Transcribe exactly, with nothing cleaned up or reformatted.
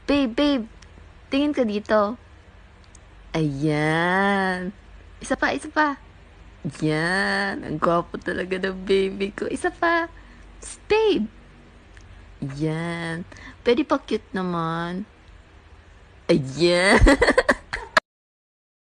Babe, babe, tingin ka dito. Ayan. Isa pa, isa pa. Yan. Ang gwapo talaga ng baby ko. Isa pa. Psst, babe. Yan. Pwede pa cute naman. Ayan.